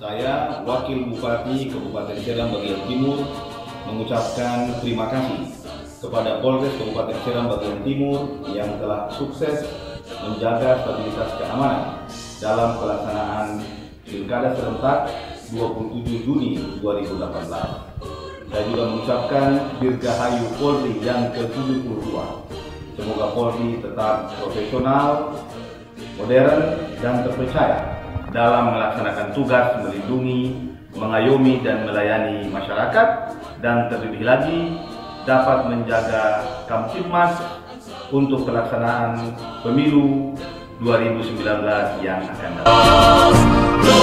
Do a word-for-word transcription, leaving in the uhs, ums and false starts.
Saya, Wakil Bupati Kabupaten Seram Bagian Timur, mengucapkan terima kasih kepada Polres Kabupaten Seram Bagian Timur yang telah sukses menjaga stabilitas keamanan dalam pelaksanaan Pilkada serentak dua puluh tujuh Juni dua ribu delapan belas. Saya juga mengucapkan Dirgahayu Polri yang ke tujuh puluh dua. Semoga Polri tetap profesional, modern, dan terpercaya dalam melaksanakan tugas melindungi, mengayomi, dan melayani masyarakat, dan terlebih lagi dapat menjaga Kamtibmas untuk pelaksanaan pemilu dua ribu sembilan belas yang akan datang.